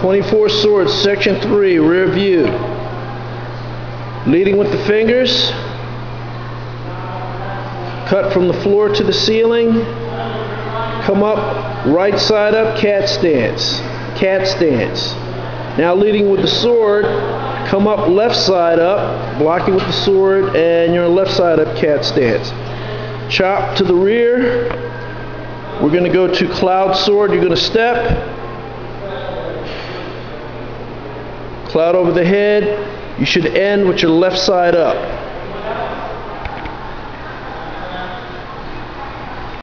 24sword, section 3, rear view. Leading with the fingers. Cut from the floor to the ceiling. Come up, right side up, cat stance. Cat stance. Now leading with the sword, come up left side up, blocking with the sword, and you're left side up, cat stance. Chop to the rear. We're going to go to cloud sword. You're going to step. Cloud over the head. You should end with your left side up.